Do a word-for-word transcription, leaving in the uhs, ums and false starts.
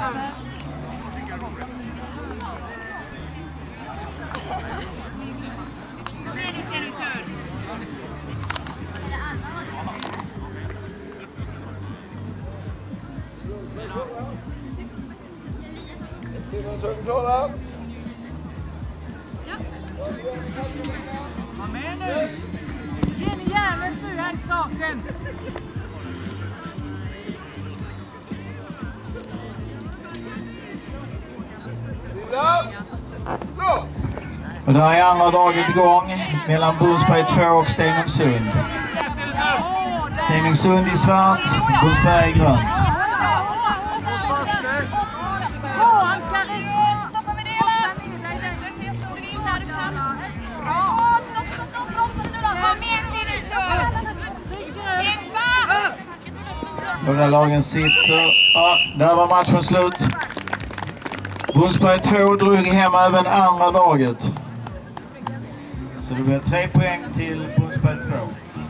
Så är vi klara. Var med nu! Ge ni järnet nu här i starten! Och där är andra daget igång mellan Brunsberg två och Stenungsund. Stenungsund i svart, Brunsberg i grönt. Båda lagen sitter. Ja, där var matchen slut. Brunsberg två drog hem även andra daget. Så det blir tre poäng till Brunsberg två.